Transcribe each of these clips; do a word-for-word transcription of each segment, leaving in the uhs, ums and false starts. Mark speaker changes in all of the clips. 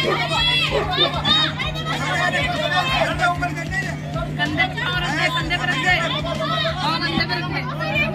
Speaker 1: कंधे पे और रख दे, कंधे पे रख दे और कंधे पे रख दे।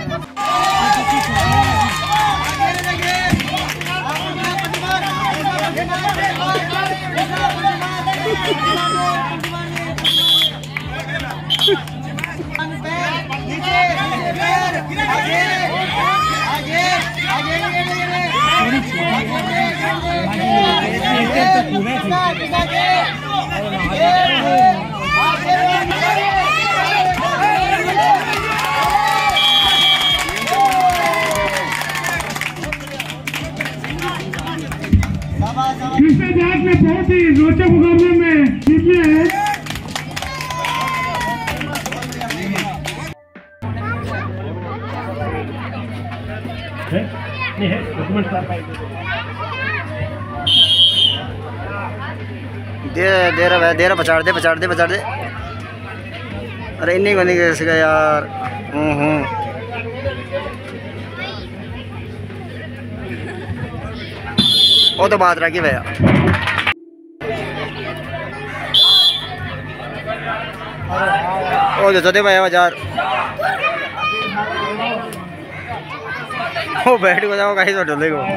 Speaker 2: कृष्णा जाट ने बहुत ही रोचक मुकाबले में जीत लिया है। नहीं है डॉक्यूमेंट
Speaker 3: दे दे रहा है, दे रहा पछाड़ दे पछाड़ दे पछाड़ दे। अरे इन्हीं को नहीं कर सका यार। हूँ हूँ वो तो बात रखी भैया। ओ जो दे भैया बाजार वो बैठ को जाओ कहीं तो डोले को।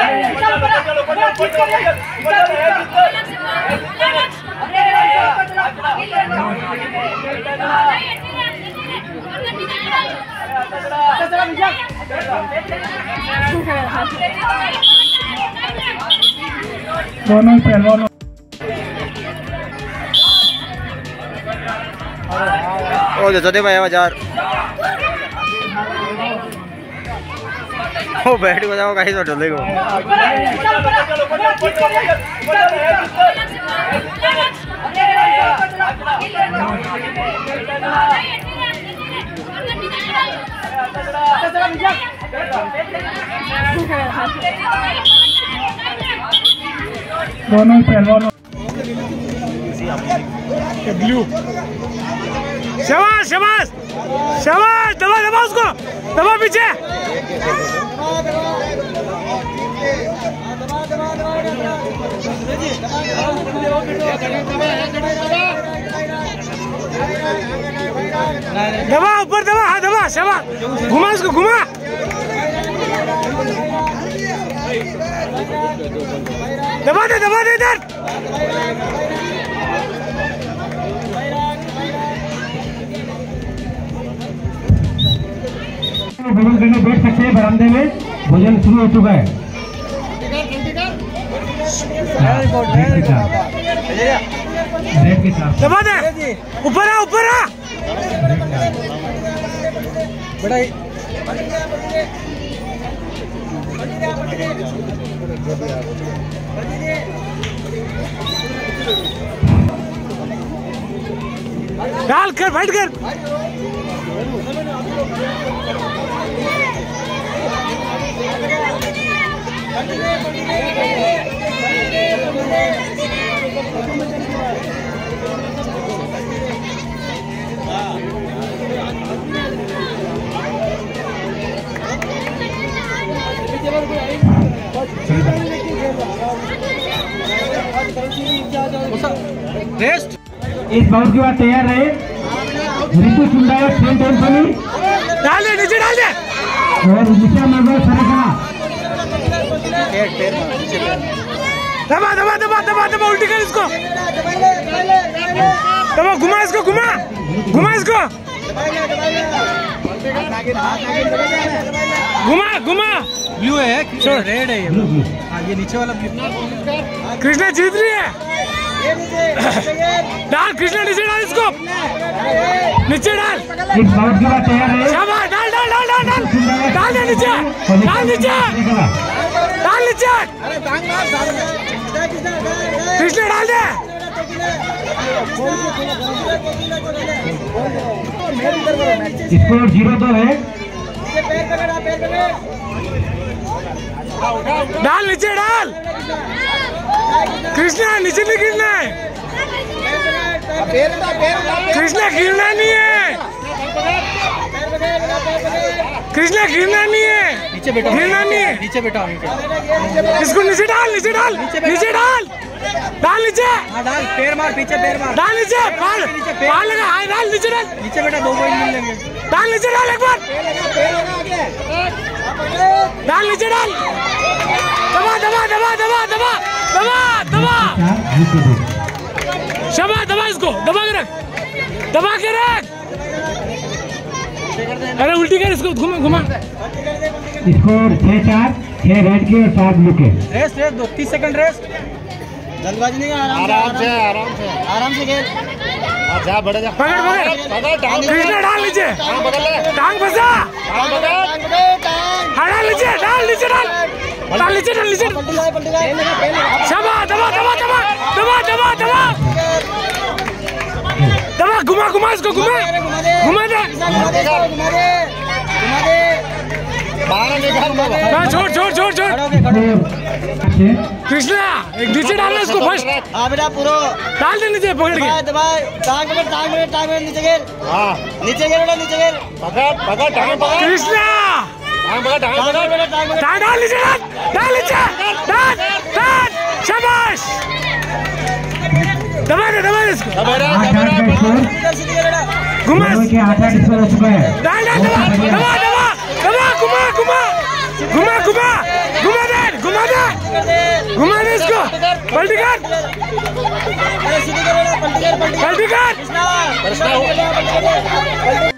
Speaker 2: दोनों पहलवानों
Speaker 3: ओ जो दे भैया बाजार वो बैठ को जाओ कहीं तो डोले को।
Speaker 2: दोनों पहलवानों
Speaker 4: ब्लू शाबाश शाबाश शाबाश। दबा दबा उसको, दबा पीछे। दबा ऊपर दबा, हाँ दबा शाबाश। घुमा उसको घुमा। दबा दे दबा दे इधर।
Speaker 2: भोजन करने बैठ सकते हैं बरामदे में। भोजन शुरू हो चुका है।
Speaker 4: दबा दे, ऊपर आ ऊपर आ। बड़ा डाल कर बैठ कर। रेस्ट।
Speaker 2: इस बाउंड के बाद तैयार रहे ऋतु सुंदर सेंट एंथनी।
Speaker 4: डाल दे नीचे डाल दे।
Speaker 2: और निशा मंगल सरगना।
Speaker 4: दबा दबा दबा दबा दबा उल्टी कर इसको। दबा घुमा इसको घुमा घुमा इसको घुमा घुमा।
Speaker 5: ब्लू है, रेड है ये। हाँ ये नीचे वाला ब्लू।
Speaker 4: कृष्णा जीत रही है। डाल कृष्णा नीचे डाल इसको, नीचे डाल।
Speaker 2: इस बाउंड के बाद तैयार रहे।
Speaker 4: शाबाश डाल डाल डाल डाल डाल डाल दे नीचे डाल नीचे डाल नीचे। कृष्णा डाल दे।
Speaker 2: स्कोर जीरो दो है।
Speaker 4: डाल नीचे डाल। कृष्णा नीचे नहीं गिरना है। कृष्णा गिरना नहीं है। कृष्णा गिरना नहीं है।
Speaker 5: नीचे बैठो,
Speaker 4: गिरना नहीं है।
Speaker 5: नीचे बैठो।
Speaker 4: इसको नीचे डाल नीचे डाल नीचे डाल। डाल नीचे
Speaker 5: हाँ डाल, पैर मार पीछे, पैर मार
Speaker 4: डाल नीचे, पाल पाल लगा, हाँ डाल नीचे डाल
Speaker 5: नीचे बेटा, दो पॉइंट मिल लेंगे।
Speaker 4: डाल नीचे डाल एक बार, डाल नीचे डाल, दबा दबा दबा दबा दबा दबा दबा, शाबाश, दबा इसको, दबा के रख, दबा के रख, अरे उल्टी कर इसको, घुमा घुमा।
Speaker 2: स्कोर छह चार, छह रेड के और सात ब्लू के।
Speaker 5: रेस्ट रेस्ट दो, तीस सेकंड रेस्ट।
Speaker 3: जल्दबाजी नहीं, आराम से आराम से आराम से खेल। अच्छा बढ़ जा,
Speaker 4: पकड़ पकड़, कृष्णा डाल नीचे, टांग फंसा, हाँ डाल नीचे, डाल नीचे डाल, डाल नीचे डाल नीचे, शाबाश, दबा दबा दबा दबा दबा दबा दबा, घुमा घुमा इसको, घुमा घुमा दे, हाँ छोड़ छोड़ छोड़ छोड़, कृष्णा एक नीचे डालना इसको फर्स्ट,
Speaker 3: हाँ बेटा पूरा
Speaker 4: डाल दे नीचे पकड़ के,
Speaker 3: टांग पकड़, टांग पकड़, टांग पकड़, नीचे गिर, हाँ नीचे गिर बेटा, नीचे गिर, पकड़ पकड़, टांग पकड़,
Speaker 4: कृष्णा
Speaker 3: टांग पकड़, टांग पकड़, टांग पकड़,
Speaker 4: डाल डाल नीचे डाल, डाल नीचे, डाल डाल, शाबाश, दबा दे दबा दे इसको,
Speaker 2: आठ आठ का स्कोर,
Speaker 4: घुमा,
Speaker 2: दोनों के आठ आठ स्कोर हो चुका है।
Speaker 4: डाल डाल दबा दबा दबा दबा, घुमा घुमा घुमा घुमा घुमा दे, घुमा दे, घुमा दे इसको, पलटी कर, पलटी कर,